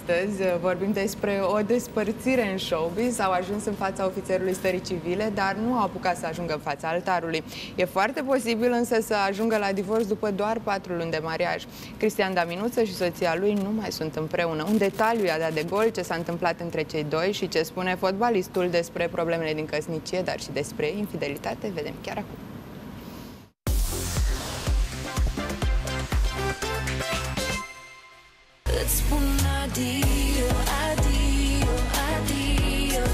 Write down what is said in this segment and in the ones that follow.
astăzi. Vorbim despre o despărțire în showbiz. Au ajuns în fața ofițerului stării civile, dar nu au apucat să ajungă în fața altarului. E foarte posibil însă să ajungă la divorț după doar 4 luni de mariaj. Cristian Daminuță și soția lui nu mai sunt împreună. Un detaliu i-a dat de gol ce s-a întâmplat între cei doi și ce spune fotbalistul despre problemele din căsnicie, dar și despre infidelitate, vedem chiar acum. Îți spun adio, adio, adio,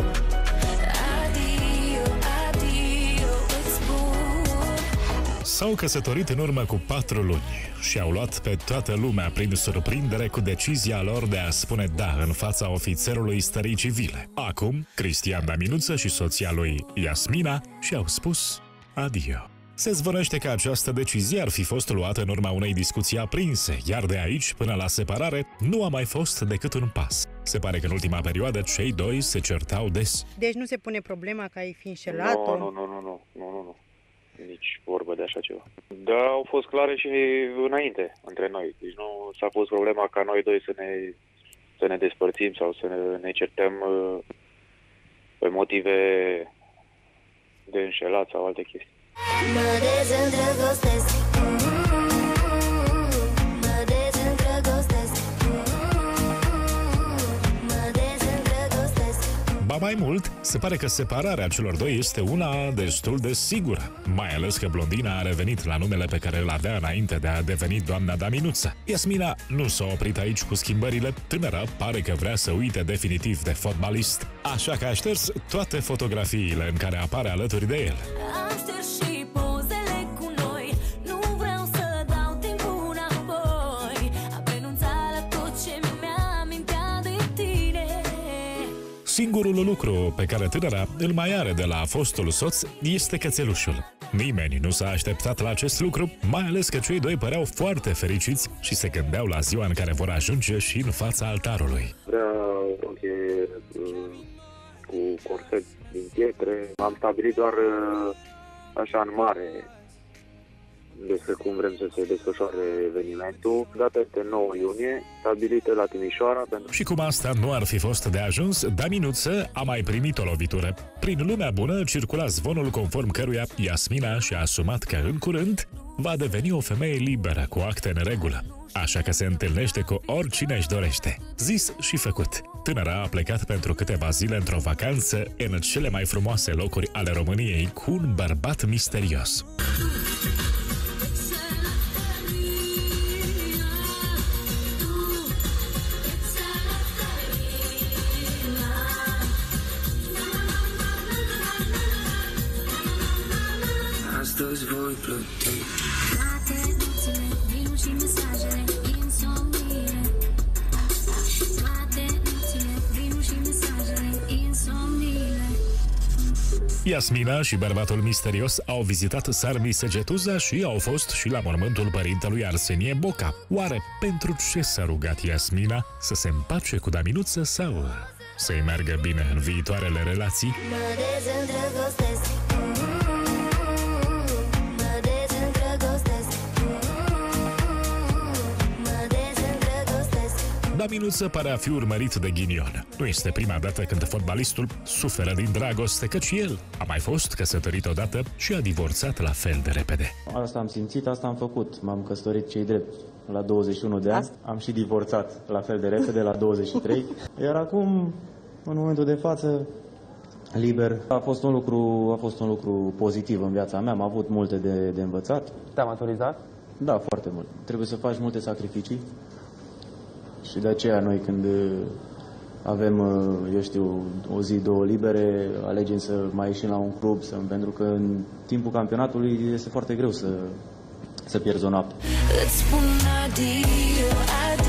adio, adio, îți spun. S-au căsătorit în urmă cu 4 luni și au luat pe toată lumea prin surprindere cu decizia lor de a spune da în fața ofițerului stării civile. Acum, Cristian Daminuță și soția lui Iasmina și-au spus adio. Se zvănește că această decizie ar fi fost luată în urma unei discuții aprinse, iar de aici până la separare nu a mai fost decât un pas. Se pare că în ultima perioadă cei doi se certau des. Deci nu se pune problema că ai fi înșelat-o? Nu. Nici vorbă de așa ceva. Da, au fost clare și înainte între noi. Deci nu s-a pus problema ca noi doi să ne despărțim sau să ne certăm pe motive de înșelat sau alte chestii. Mă dezîndrăgostesc, mă dezîndrăgostesc, mă dezîndrăgostesc. Ba mai mult, se pare că separarea celor doi este una destul de sigură, mai ales că blondina a revenit la numele pe care îl avea înainte de a deveni doamna Daminuță. Iasmina nu s-a oprit aici cu schimbările, tânăra pare că vrea să uite definitiv de fotbalist, așa că a șters toate fotografiile în care apare alături de el. Și pozele cu noi, nu vreau să dau timpul înapoi. Am renunțat la tot ce mi-amintea de tine. Singurul lucru pe care tânăra îl mai are de la fostul soț este cățelușul. Nimeni nu s-a așteptat la acest lucru, mai ales că cei doi păreau foarte fericiți și se gândeau la ziua în care vor ajunge și în fața altarului. Vrea roche cu corset din pietre. Am stabilit doar așa în mare despre cum vrem să se desfășoare evenimentul. Data este 9 iunie, stabilită la Timișoara. Și cum asta nu ar fi fost de ajuns, Daminuță a mai primit o lovitură. Prin lumea bună circula zvonul conform căruia Iasmina și-a asumat că în curând va deveni o femeie liberă cu acte în regulă. Așa că se întâlnește cu oricine își dorește. Zis și făcut. Tânăra a plecat pentru câteva zile într-o vacanță în cele mai frumoase locuri ale României cu un bărbat misterios. Astăzi voi plăti. Toate nopțile, vin și mesajele, insomnie. Toate nopțile, vin și mesajele, insomnie. Iasmina și bărbatul misterios au vizitat Sarmi Segetuza și au fost și la mormântul părintelui Arsenie Boca. Oare pentru ce s-a rugat Iasmina? Să se împace cu Daminuță sau să-i meargă bine în viitoarele relații? Mă dezîndrăgostesc. Daminuță pare a fi urmărit de ghinion. Nu este prima dată când fotbalistul suferă din dragoste, căci el a mai fost căsătorit odată și a divorțat la fel de repede. Asta am simțit, asta am făcut. M-am căsătorit cei drept la 21 de ani. Am și divorțat la fel de repede la 23. Iar acum, în momentul de față, liber. A fost un lucru pozitiv în viața mea. Am avut multe de învățat. Te-a maturizat? Da, foarte mult. Trebuie să faci multe sacrificii. Și de aceea noi când avem, eu știu, o zi, 2 libere, alegem să mai ieșim la un club, pentru că în timpul campionatului este foarte greu să pierzi o noapte. Îți spun adio, adio.